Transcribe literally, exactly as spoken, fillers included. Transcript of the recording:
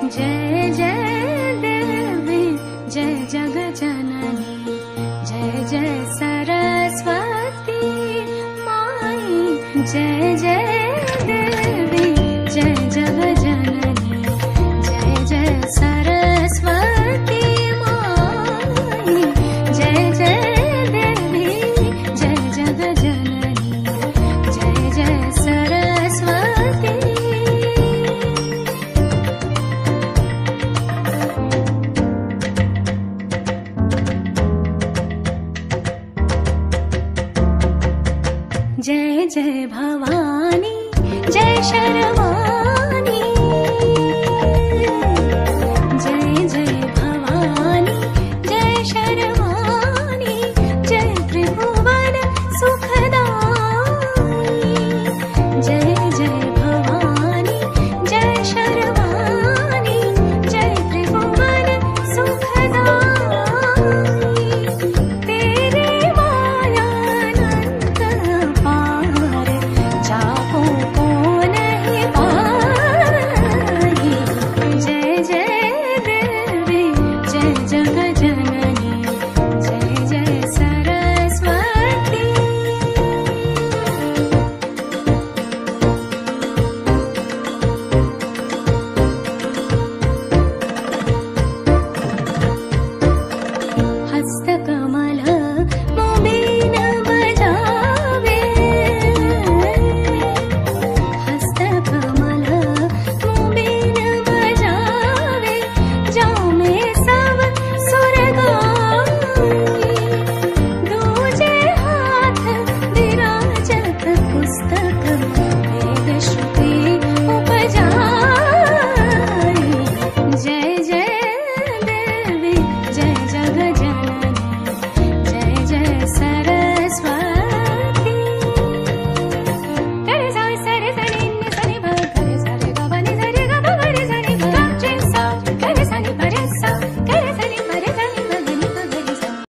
जय जय देवी जय जग जननी जय जय सरस्वती माई। जय जय देवी जय जग जननी जय जय सरस्वती माई। जय जय देवी जय जग जननी जय जय सरस्वती। जय जय भवानी जय शर्वाणी। जय जय भवानी जय शर्वाणी जय त्रिभुवन सुखदाई। जय जय भवानी जय शर्वाणी जय त्रिभुवन सुखदाई। तेरे मायानंद पार जाको को नहीं पाई। जय जय देवी जय जग जननी जय जय सरस्वती। हस्तकमल मोबीन बजावे। हस्तकमल मोबीन बजावे जाऊं मैं सब सुर गाई। दूजे हाथ विराजत पुस्तक